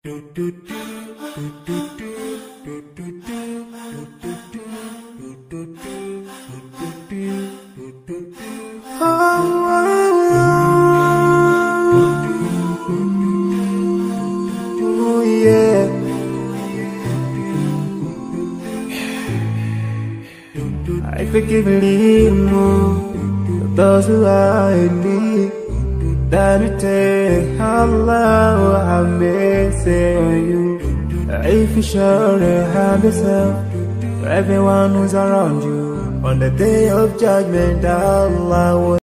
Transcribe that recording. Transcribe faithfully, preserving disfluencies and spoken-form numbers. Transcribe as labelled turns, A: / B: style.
A: Oh yeah. I forgive a little more those who are in need. That you take Allah, have mercy on you. If you surely have yourself, for everyone who's around you, on the day of judgment, Allah will